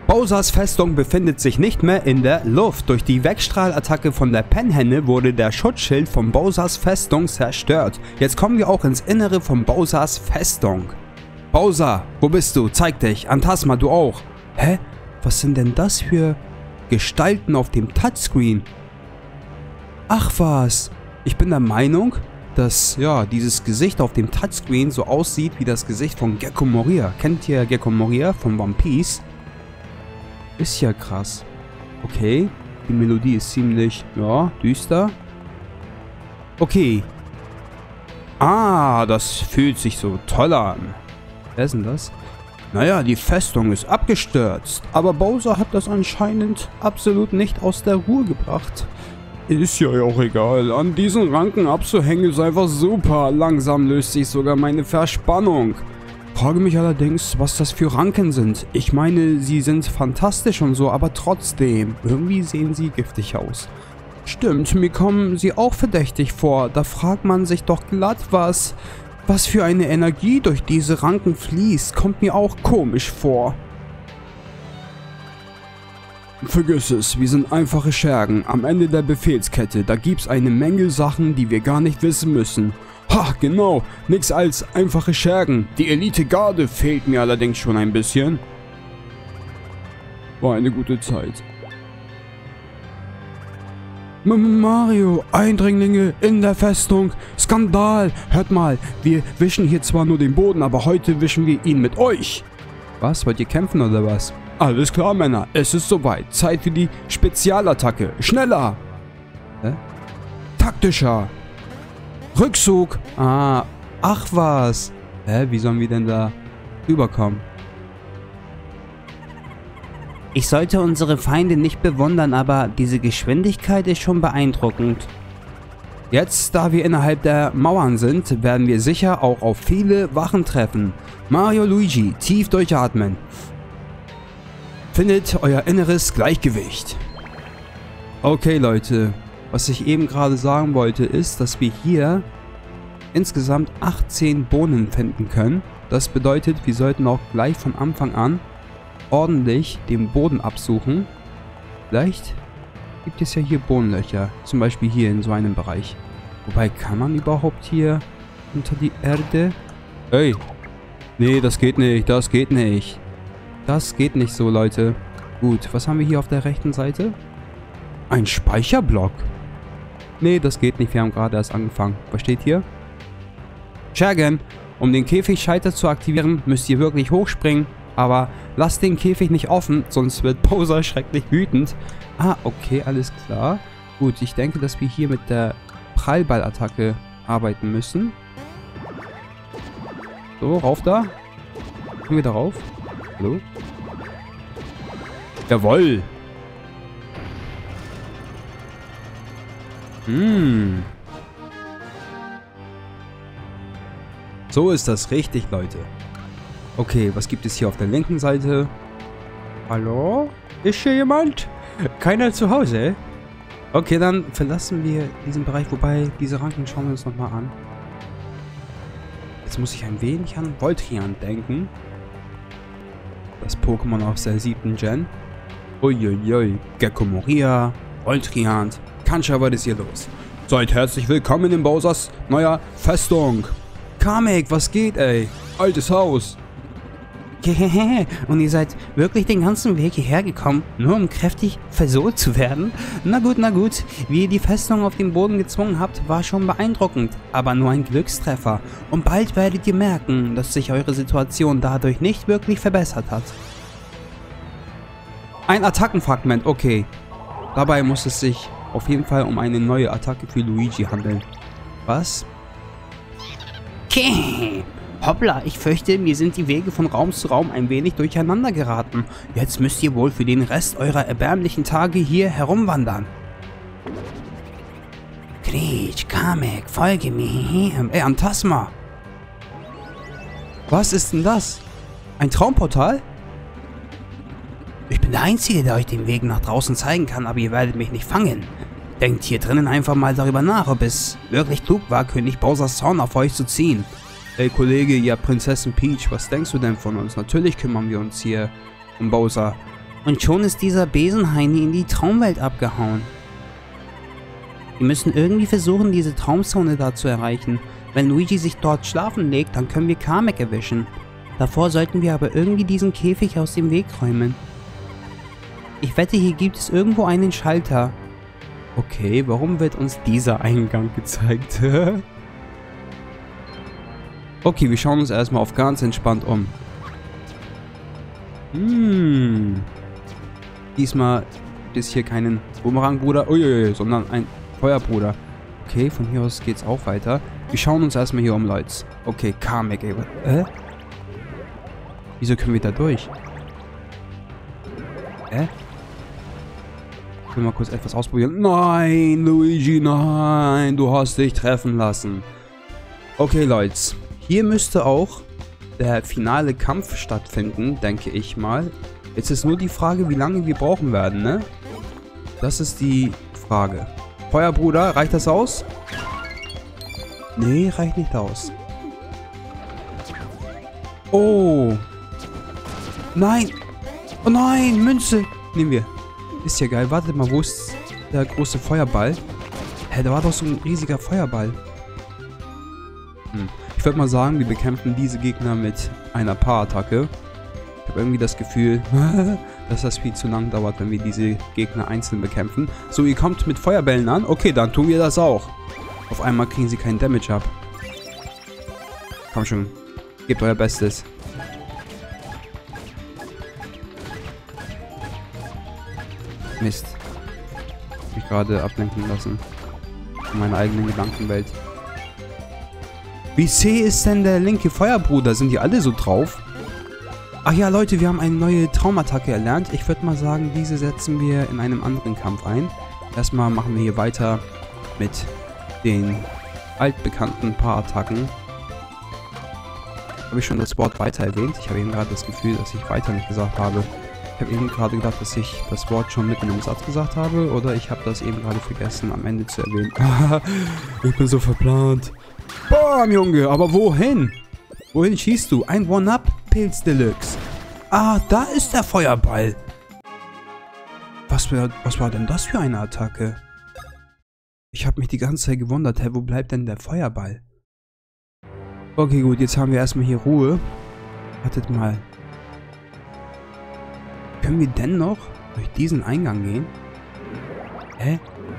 Bowsers Festung befindet sich nicht mehr in der Luft. Durch die Wegstrahlattacke von der Pennhenne wurde der Schutzschild von Bowsers Festung zerstört. Jetzt kommen wir auch ins Innere von Bowsers Festung. Bowser, wo bist du? Zeig dich. Antasma, du auch. Hä? Was sind denn das für Gestalten auf dem Touchscreen? Ach was. Ich bin der Meinung, dass ja dieses Gesicht auf dem Touchscreen so aussieht wie das Gesicht von Gekko Moria. Kennt ihr Gekko Moria von One Piece? Ist ja krass. Okay, die Melodie ist ziemlich, ja, düster. Okay. Ah, das fühlt sich so toll an. Wer ist denn das? Naja, die Festung ist abgestürzt, aber Bowser hat das anscheinend absolut nicht aus der Ruhe gebracht. Ist ja auch egal, an diesen Ranken abzuhängen ist einfach super. Langsam löst sich sogar meine Verspannung. Frage mich allerdings, was das für Ranken sind. Ich meine, sie sind fantastisch und so, aber trotzdem, irgendwie sehen sie giftig aus. Stimmt, mir kommen sie auch verdächtig vor. Da fragt man sich doch glatt, was für eine Energie durch diese Ranken fließt. Kommt mir auch komisch vor. Vergiss es, wir sind einfache Schergen am Ende der Befehlskette. Da gibt's eine Menge Sachen, die wir gar nicht wissen müssen. Ha, genau, nix als einfache Schergen. Die Elite-Garde fehlt mir allerdings schon ein bisschen. War eine gute Zeit. Mario, Eindringlinge in der Festung. Skandal. Hört mal, wir wischen hier zwar nur den Boden, aber heute wischen wir ihn mit euch. Was, wollt ihr kämpfen oder was? Alles klar, Männer, es ist soweit. Zeit für die Spezialattacke. Schneller. Hä? Taktischer. Rückzug. Ah, ach was. Hä, wie sollen wir denn da rüberkommen? Ich sollte unsere Feinde nicht bewundern, aber diese Geschwindigkeit ist schon beeindruckend. Jetzt, da wir innerhalb der Mauern sind, werden wir sicher auch auf viele Wachen treffen. Mario, Luigi, tief durchatmen. Findet euer inneres Gleichgewicht. Okay, Leute. Was ich eben gerade sagen wollte, ist, dass wir hier insgesamt 18 Bohnen finden können. Das bedeutet, wir sollten auch gleich von Anfang an ordentlich den Boden absuchen. Vielleicht gibt es ja hier Bohnenlöcher. Zum Beispiel hier in so einem Bereich. Wobei, kann man überhaupt hier unter die Erde? Hey! Nee, das geht nicht. Das geht nicht. Das geht nicht so, Leute. Gut, was haben wir hier auf der rechten Seite? Ein Speicherblock. Nee, das geht nicht. Wir haben gerade erst angefangen. Was steht hier? Schergen, um den Käfigschalter zu aktivieren, müsst ihr wirklich hochspringen. Aber lasst den Käfig nicht offen, sonst wird Bowser schrecklich wütend. Ah, okay, alles klar. Gut, ich denke, dass wir hier mit der Prallballattacke arbeiten müssen. So, rauf da. Können wir darauf? Hallo? Jawohl! So ist das richtig, Leute. Okay, was gibt es hier auf der linken Seite? Hallo? Ist hier jemand? Keiner zu Hause? Okay, dann verlassen wir diesen Bereich, wobei diese Ranken schauen wir uns nochmal an. Jetzt muss ich ein wenig an Voltrian denken. Das Pokémon aus der 7. Gen. Uiuiui, Gekko Moria, Voltrian. Kancha, was ist hier los? Seid herzlich willkommen in Bowsers neuer Festung. Kamek, was geht, ey? Altes Haus. Und ihr seid wirklich den ganzen Weg hierher gekommen, nur um kräftig versohlt zu werden? Na gut. Wie ihr die Festung auf den Boden gezwungen habt, war schon beeindruckend, aber nur ein Glückstreffer. Und bald werdet ihr merken, dass sich eure Situation dadurch nicht wirklich verbessert hat. Ein Attackenfragment, okay. Dabei muss es sich auf jeden Fall um eine neue Attacke für Luigi handeln. Was? Okay. Hoppla, ich fürchte, mir sind die Wege von Raum zu Raum ein wenig durcheinander geraten. Jetzt müsst ihr wohl für den Rest eurer erbärmlichen Tage hier herumwandern. Kreech, Kamek, folge mir. Ey, Antasma. Was ist denn das? Ein Traumportal? Ich bin der Einzige, der euch den Weg nach draußen zeigen kann, aber ihr werdet mich nicht fangen. Denkt hier drinnen einfach mal darüber nach, ob es wirklich klug war, König Bowsers Zorn auf euch zu ziehen. Ey Kollege, ja Prinzessin Peach, was denkst du denn von uns? Natürlich kümmern wir uns hier um Bowser. Und schon ist dieser Besenheini in die Traumwelt abgehauen. Wir müssen irgendwie versuchen, diese Traumzone da zu erreichen. Wenn Luigi sich dort schlafen legt, dann können wir Kamek erwischen. Davor sollten wir aber irgendwie diesen Käfig aus dem Weg räumen. Ich wette, hier gibt es irgendwo einen Schalter. Okay, warum wird uns dieser Eingang gezeigt? Okay, wir schauen uns erstmal auf ganz entspannt um. Diesmal ist hier keinen Bumerang-Bruder, sondern ein Feuerbruder. Okay, von hier aus geht's auch weiter. Wir schauen uns erstmal hier um, Leute. Okay, Kamek, ey. Wieso können wir da durch? Ich will mal kurz etwas ausprobieren. Nein, Luigi, nein. Du hast dich treffen lassen. Okay, Leute. Hier müsste auch der finale Kampf stattfinden, denke ich mal. Jetzt ist nur die Frage, wie lange wir brauchen werden, ne? Das ist die Frage. Feuerbruder, reicht das aus? Nee, reicht nicht aus. Oh. Nein. Oh nein, Münze. Nehmen wir. Ist ja geil. Wartet mal, wo ist der große Feuerball? Hä, da war doch so ein riesiger Feuerball. Ich würde mal sagen, wir bekämpfen diese Gegner mit einer Paarattacke. Ich habe irgendwie das Gefühl, dass das viel zu lang dauert, wenn wir diese Gegner einzeln bekämpfen. So, ihr kommt mit Feuerbällen an. Okay, dann tun wir das auch. Auf einmal kriegen sie keinen Damage ab. Komm schon. Gebt euer Bestes. Mist. Ich hab mich gerade ablenken lassen. Von meiner eigenen Gedankenwelt. Wie zäh ist denn der linke Feuerbruder? Sind die alle so drauf? Ach ja, Leute, wir haben eine neue Traumattacke erlernt. Ich würde mal sagen, diese setzen wir in einem anderen Kampf ein. Erstmal machen wir hier weiter mit den altbekannten Paarattacken. Habe ich schon das Wort weiter erwähnt? Ich habe eben gerade das Gefühl, dass ich weiter nicht gesagt habe. Ich habe eben gerade gedacht, dass ich das Wort schon mitten im Satz gesagt habe. Oder ich habe das eben gerade vergessen, am Ende zu erwähnen. Ich bin so verplant. Bam, Junge, aber wohin? Wohin schießt du? Ein One-Up-Pilz Deluxe. Ah, da ist der Feuerball. Was war denn das für eine Attacke? Ich habe mich die ganze Zeit gewundert, hä, wo bleibt denn der Feuerball? Okay, gut, jetzt haben wir erstmal hier Ruhe. Wartet mal. Können wir denn noch durch diesen Eingang gehen? Hä?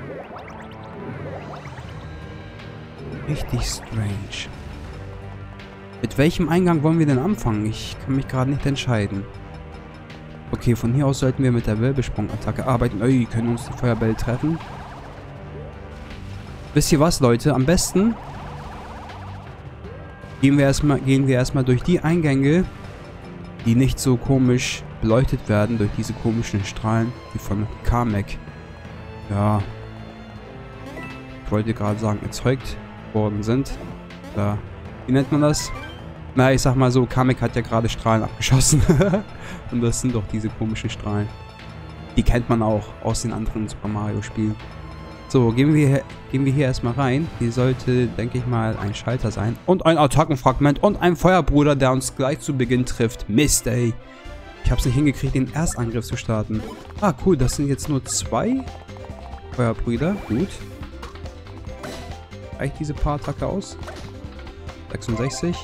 Richtig strange. Mit welchem Eingang wollen wir denn anfangen? Ich kann mich gerade nicht entscheiden. Okay, von hier aus sollten wir mit der Wirbelsprungattacke arbeiten. Ui, können uns die Feuerbälle treffen? Wisst ihr was, Leute? Am besten gehen wir erstmal durch die Eingänge, die nicht so komisch beleuchtet werden, durch diese komischen Strahlen, die von Kamek, ja, ich wollte gerade sagen, erzeugt worden sind. Da, wie nennt man das? Na, ich sag mal so, Kamek hat ja gerade Strahlen abgeschossen. Und das sind doch diese komischen Strahlen. Die kennt man auch aus den anderen Super Mario Spielen. So, gehen wir hier erstmal rein. Hier sollte, denke ich mal, ein Schalter sein. Und ein Attackenfragment und ein Feuerbruder, der uns gleich zu Beginn trifft. Mist, ey. Ich hab's nicht hingekriegt, den Erstangriff zu starten. Ah, cool, das sind jetzt nur 2 Feuerbrüder. Gut. Reicht diese Paarattacke aus? 66.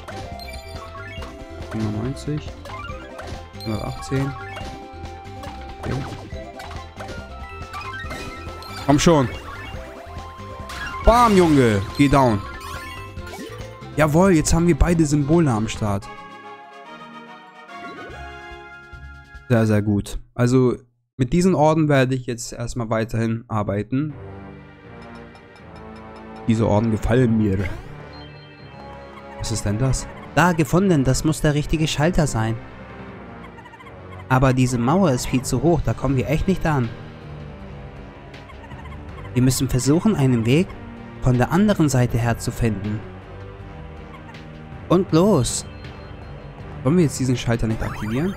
95. 118. Okay. Komm schon. Bam, Junge. Geh down. Jawohl, jetzt haben wir beide Symbole am Start. Sehr, sehr gut. Also, mit diesen Orden werde ich jetzt erstmal weiterhin arbeiten. Diese Orden gefallen mir. Was ist denn das? Da, gefunden. Das muss der richtige Schalter sein. Aber diese Mauer ist viel zu hoch. Da kommen wir echt nicht an. Wir müssen versuchen, einen Weg von der anderen Seite her zu finden. Und los! Wollen wir jetzt diesen Schalter nicht aktivieren?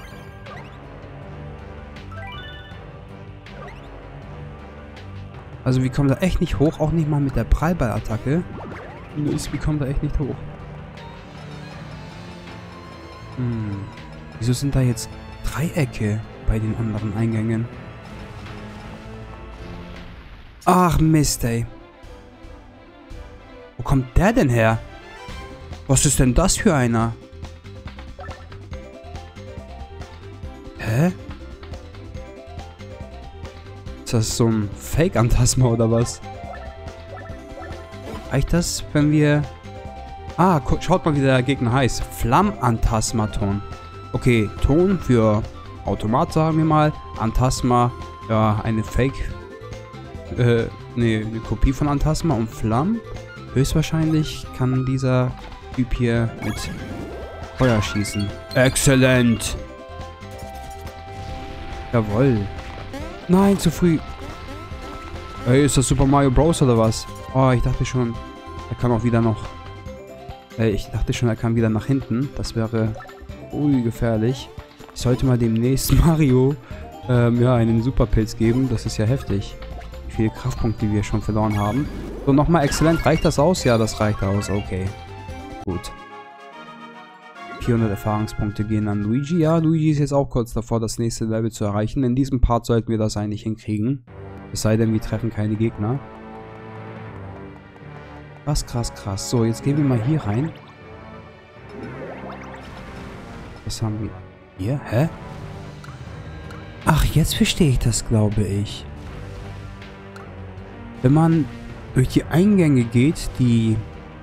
Also wir kommen da echt nicht hoch, auch nicht mal mit der Prallballattacke. Wir kommen da echt nicht hoch. Wieso sind da jetzt Dreiecke bei den anderen Eingängen. Ach Mist, ey. Wo kommt der denn her? Was ist denn das für einer? Hä? Ist das so ein Fake-Antasma oder was? Reicht das, wenn wir... Ah, schaut mal, wie der Gegner heißt. Flammantasmaton. Okay, Ton für Automat, sagen wir mal. Antasma, ja, eine Fake... eine Kopie von Antasma und Flamm. Höchstwahrscheinlich kann dieser Typ hier mit Feuer schießen. Exzellent! Jawohl. Nein, zu früh. Ey, ist das Super Mario Bros. Oder was? Oh, ich dachte schon, er kann auch wieder noch... ich dachte schon, er kann wieder nach hinten. Das wäre gefährlich. Ich sollte mal demnächst Mario ja, einen Superpilz geben. Das ist ja heftig. Wie viele Kraftpunkte wir schon verloren haben. So, nochmal exzellent. Reicht das aus? Ja, das reicht aus. Okay. Gut. 400 Erfahrungspunkte gehen an Luigi. Ja, Luigi ist jetzt auch kurz davor, das nächste Level zu erreichen. In diesem Part sollten wir das eigentlich hinkriegen. Es sei denn, wir treffen keine Gegner. Krass, krass, krass. So, jetzt gehen wir mal hier rein. Was haben wir hier? Hä? Ach, jetzt verstehe ich das, glaube ich. Wenn man durch die Eingänge geht, die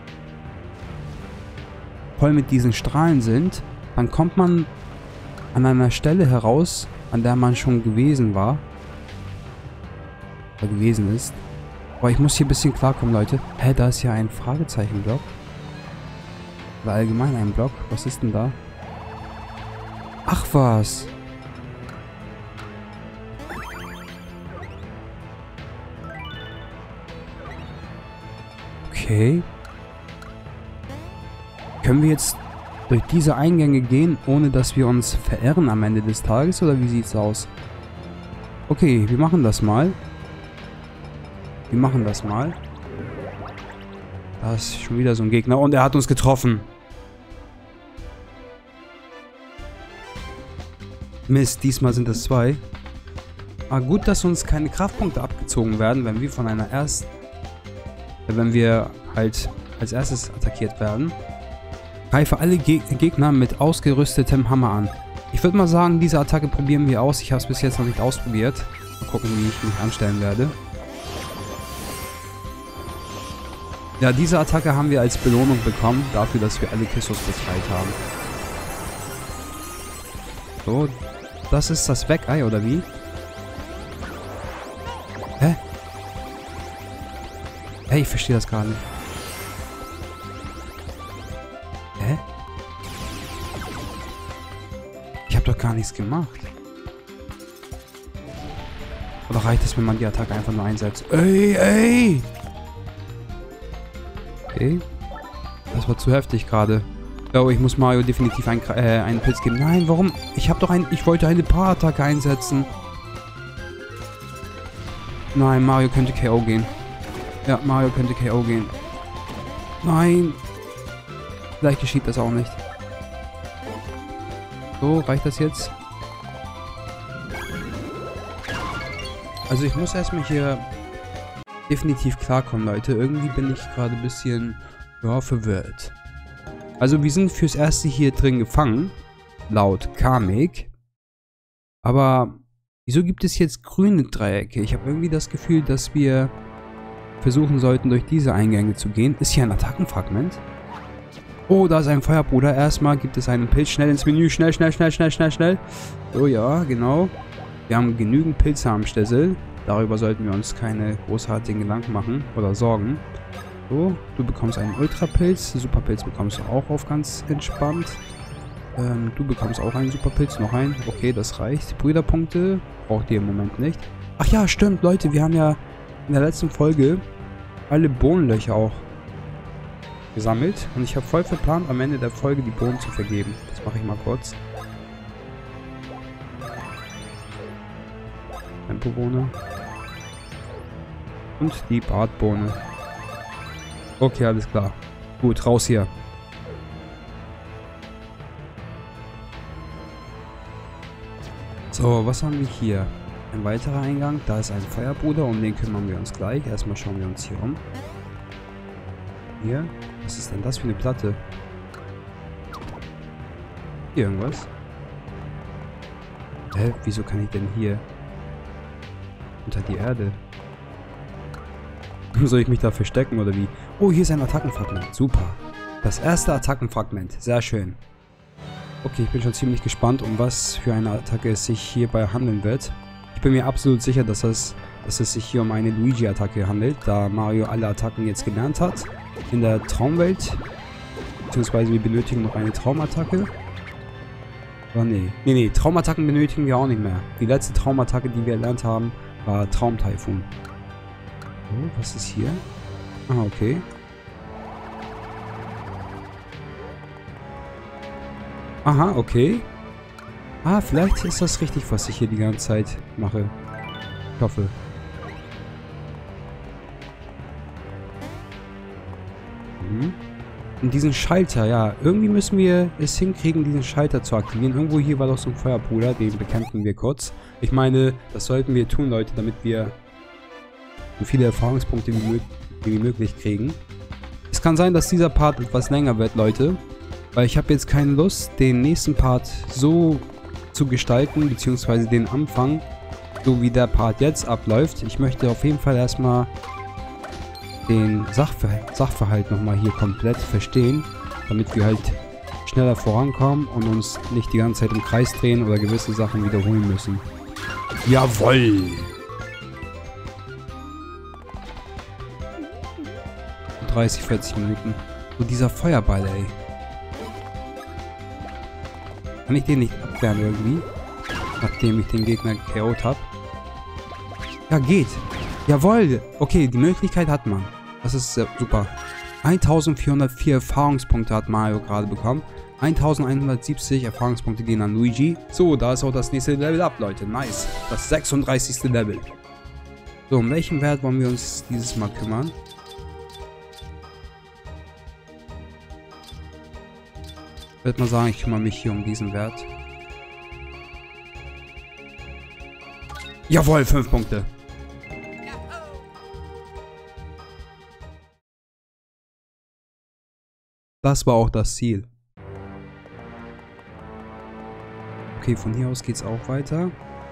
voll mit diesen Strahlen sind, dann kommt man an einer Stelle heraus, an der man schon gewesen war. Oder gewesen ist. Aber ich muss hier ein bisschen klarkommen, Leute. Hä, da ist ja ein Fragezeichen-Block. Oder allgemein ein Block. Was ist denn da? Ach was. Okay. Können wir jetzt durch diese Eingänge gehen, ohne dass wir uns verirren am Ende des Tages? Oder wie sieht's aus? Okay, wir machen das mal. Wir machen das mal. Da ist schon wieder so ein Gegner. Und er hat uns getroffen. Mist, diesmal sind es 2. Ah, gut, dass uns keine Kraftpunkte abgezogen werden, wenn wir von einer wenn wir halt als erstes attackiert werden. Greife alle Gegner mit ausgerüstetem Hammer an. Ich würde mal sagen, diese Attacke probieren wir aus. Ich habe es bis jetzt noch nicht ausprobiert. Mal gucken, wie ich mich anstellen werde. Ja, diese Attacke haben wir als Belohnung bekommen, dafür, dass wir alle Kissos befreit haben. So, das ist das Weckei, oder wie? Hä? Hey, ich verstehe das gar nicht. Hä? Ich habe doch gar nichts gemacht. Oder reicht es, wenn man die Attacke einfach nur einsetzt? Ey, ey! Okay. Das war zu heftig gerade. Oh, ich muss Mario definitiv einen Pilz geben. Nein, warum? Ich wollte eine Paar-Attacke einsetzen. Nein, Mario könnte KO gehen. Ja, Mario könnte KO gehen. Nein. Vielleicht geschieht das auch nicht. So, reicht das jetzt? Also ich muss erstmal hier definitiv klarkommen, Leute. Irgendwie bin ich gerade ein bisschen, ja, verwirrt. Also wir sind fürs Erste hier drin gefangen, laut Kamek. Aber wieso gibt es jetzt grüne Dreiecke? Ich habe irgendwie das Gefühl, dass wir versuchen sollten, durch diese Eingänge zu gehen. Ist hier ein Attackenfragment? Oh, da ist ein Feuerbruder. Erstmal gibt es einen Pilz. Schnell ins Menü. Schnell, schnell, schnell, schnell, schnell, schnell. Oh ja, genau. Wir haben genügend Pilze am Stessel. Darüber sollten wir uns keine großartigen Gedanken machen oder sorgen. So, du bekommst einen Ultrapilz. Superpilz bekommst du auch auf ganz entspannt. Du bekommst auch einen Superpilz. Noch einen. Okay, das reicht. Brüderpunkte braucht ihr im Moment nicht. Ach ja, stimmt, Leute. Wir haben ja in der letzten Folge alle Bohnenlöcher auch gesammelt. Und ich habe voll verplant, am Ende der Folge die Bohnen zu vergeben. Das mache ich mal kurz. Tempobohne. Und die Bartbohne. Okay, alles klar. Gut, raus hier. So, was haben wir hier? Ein weiterer Eingang. Da ist ein Feuerbruder, um den kümmern wir uns gleich. Erstmal schauen wir uns hier um. Hier. Was ist denn das für eine Platte? Hier irgendwas? Hä? Wieso kann ich denn hier unter die Erde? Soll ich mich da verstecken oder wie? Oh, hier ist ein Attackenfragment. Super. Das erste Attackenfragment. Sehr schön. Okay, ich bin schon ziemlich gespannt, um was für eine Attacke es sich hierbei handeln wird. Ich bin mir absolut sicher, dass es sich hier um eine Luigi-Attacke handelt, da Mario alle Attacken jetzt gelernt hat in der Traumwelt. Beziehungsweise wir benötigen noch eine Traumattacke. Aber nee. Nee, Traumattacken benötigen wir auch nicht mehr. Die letzte Traumattacke, die wir erlernt haben, war Traumtaifun. Oh, was ist hier? Ah, okay. Aha, okay. Ah, vielleicht ist das richtig, was ich hier die ganze Zeit mache. Ich hoffe. Und diesen Schalter, ja. Irgendwie müssen wir es hinkriegen, diesen Schalter zu aktivieren. Irgendwo hier war doch so ein Feuerbruder, den bekämpfen wir kurz. Ich meine, das sollten wir tun, Leute, damit wir so viele Erfahrungspunkte wie möglich kriegen. Es kann sein, dass dieser Part etwas länger wird, Leute. Weil ich habe jetzt keine Lust, den nächsten Part so zu gestalten, beziehungsweise den Anfang, so wie der Part jetzt abläuft. Ich möchte auf jeden Fall erstmal den Sachverhalt nochmal hier komplett verstehen, damit wir halt schneller vorankommen und uns nicht die ganze Zeit im Kreis drehen oder gewisse Sachen wiederholen müssen. Jawoll! 30, 40 Minuten. Und dieser Feuerball, ey. Kann ich den nicht abwehren irgendwie? Nachdem ich den Gegner KO'd habe. Ja, geht. Jawohl. Okay, die Möglichkeit hat man. Das ist super. 1404 Erfahrungspunkte hat Mario gerade bekommen. 1170 Erfahrungspunkte gehen an Luigi. So, da ist auch das nächste Level up, Leute. Nice. Das 36. Level. So, um welchen Wert wollen wir uns dieses Mal kümmern? Ich würde mal sagen, ich kümmere mich hier um diesen Wert. Jawohl, 5 Punkte. Das war auch das Ziel. Okay, von hier aus geht's auch weiter.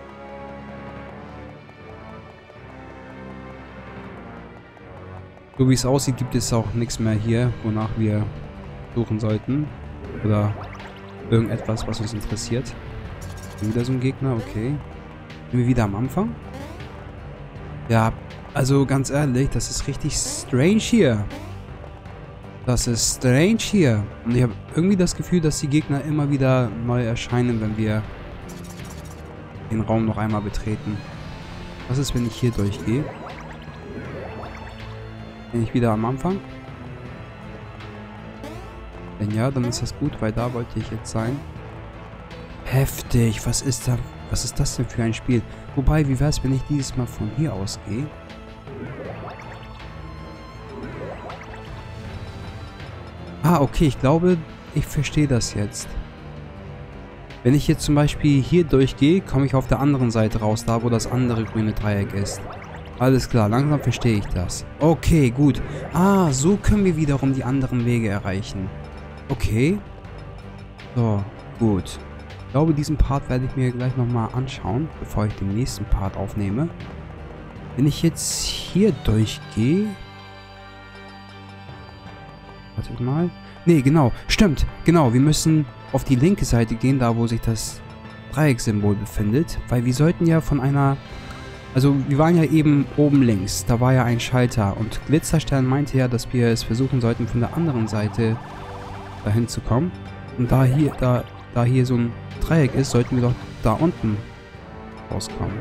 So wie es aussieht, gibt es auch nichts mehr hier, wonach wir suchen sollten. Oder irgendetwas, was uns interessiert. Wieder so ein Gegner, okay. Sind wir wieder am Anfang? Ja, also ganz ehrlich, das ist richtig strange hier. Das ist strange hier. Und ich habe irgendwie das Gefühl, dass die Gegner immer wieder neu erscheinen, wenn wir den Raum noch einmal betreten. Was ist, wenn ich hier durchgehe? Bin ich wieder am Anfang? Wenn ja, dann ist das gut, weil da wollte ich jetzt sein. Heftig, was ist das denn für ein Spiel? Wobei, wie wäre es, wenn ich dieses Mal von hier aus gehe? Ah, okay, ich glaube, ich verstehe das jetzt. Wenn ich jetzt zum Beispiel hier durchgehe, komme ich auf der anderen Seite raus, da wo das andere grüne Dreieck ist. Alles klar, langsam verstehe ich das. Okay, gut. Ah, so können wir wiederum die anderen Wege erreichen. Okay. So, gut. Ich glaube, diesen Part werde ich mir gleich nochmal anschauen, bevor ich den nächsten Part aufnehme. Wenn ich jetzt hier durchgehe... Warte mal. Nee, genau. Stimmt. Genau, wir müssen auf die linke Seite gehen, da wo sich das Dreieckssymbol befindet. Weil wir sollten ja von einer... Also, wir waren ja eben oben links. Da war ja ein Schalter. Und Glitzerstern meinte ja, dass wir es versuchen sollten, von der anderen Seite dahin zu kommen. Und da hier so ein Dreieck ist, sollten wir doch da unten rauskommen.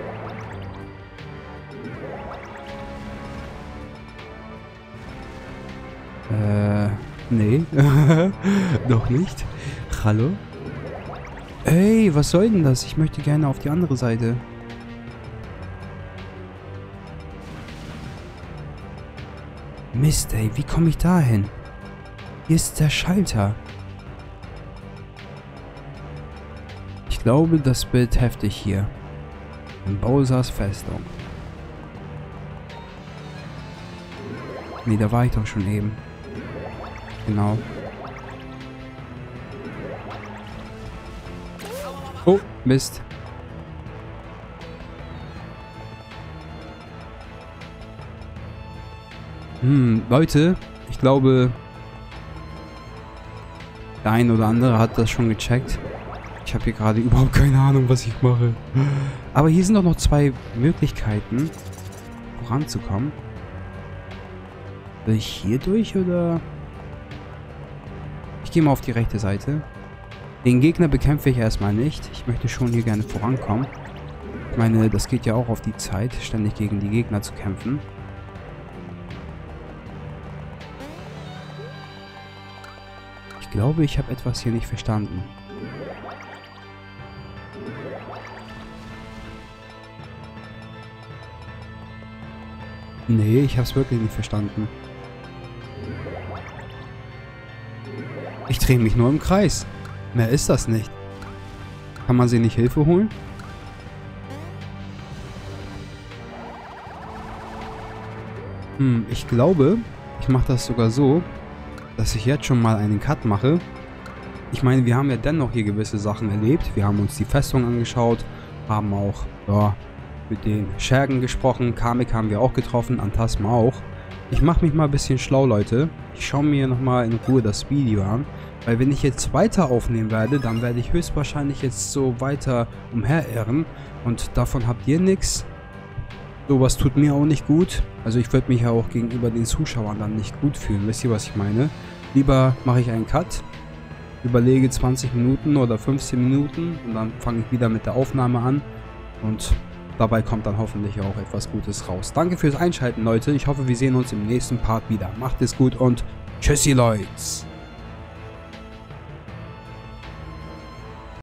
Nee. Doch nicht. Hallo? Ey, was soll denn das? Ich möchte gerne auf die andere Seite. Mist, ey, wie komme ich da hin? Hier ist der Schalter. Ich glaube, das wird heftig hier. In Bowsers Festung. Nee, da war ich doch schon eben. Genau. Oh, Mist. Leute, ich glaube, der ein oder andere hat das schon gecheckt. Ich habe hier gerade überhaupt keine Ahnung, was ich mache. Aber hier sind doch noch 2 Möglichkeiten, voranzukommen. Will ich hier durch oder? Ich gehe mal auf die rechte Seite. Den Gegner bekämpfe ich erstmal nicht. Ich möchte schon hier gerne vorankommen. Ich meine, das geht ja auch auf die Zeit, ständig gegen die Gegner zu kämpfen. Ich glaube, ich habe etwas hier nicht verstanden. Nee, ich habe es wirklich nicht verstanden. Ich drehe mich nur im Kreis. Mehr ist das nicht. Kann man sie nicht Hilfe holen? Ich glaube, ich mache das sogar so, dass ich jetzt schon mal einen Cut mache. Ich meine, wir haben ja dennoch hier gewisse Sachen erlebt. Wir haben uns die Festung angeschaut, haben auch mit den Schergen gesprochen. Kamek haben wir auch getroffen, Antasma auch. Ich mache mich mal ein bisschen schlau, Leute. Ich schaue mir nochmal in Ruhe das Video an. Weil wenn ich jetzt weiter aufnehmen werde, dann werde ich höchstwahrscheinlich jetzt so weiter umherirren. Und davon habt ihr nichts. Sowas tut mir auch nicht gut. Also ich würde mich ja auch gegenüber den Zuschauern dann nicht gut fühlen. Wisst ihr, was ich meine? Lieber mache ich einen Cut, überlege 20 Minuten oder 15 Minuten und dann fange ich wieder mit der Aufnahme an. Und dabei kommt dann hoffentlich auch etwas Gutes raus. Danke fürs Einschalten, Leute. Ich hoffe, wir sehen uns im nächsten Part wieder. Macht es gut und tschüssi, Leute.